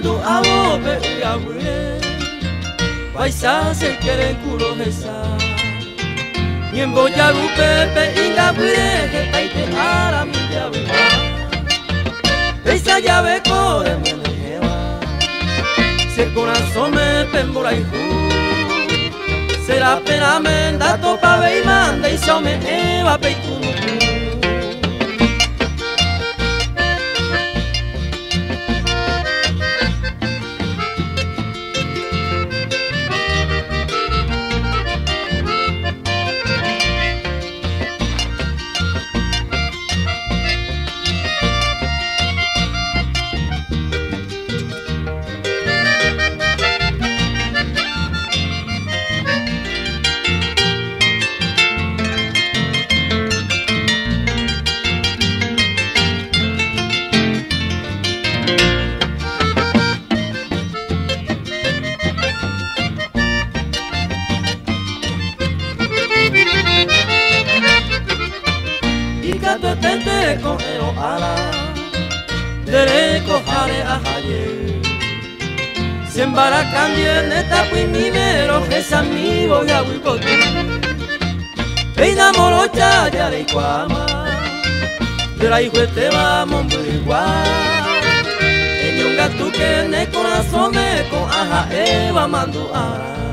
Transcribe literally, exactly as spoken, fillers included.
mandu abo pe uyabule Baisa se quieren culo esa Niembo ya lupe pe ingabule que taite ara mi llave Esa llave corre me lleva Si el corazón me pembora y ju Será pena menda topa ve y manda y se me eva pe y Ikato tente con ero ala Dereko jare a jaye Sembara cambie neta pui mi mero Jesa mi voy a huicotu Peina morocha ya le iguama De la hijo te va momburigua En un gato que ne corazón me con aja eva mandu ara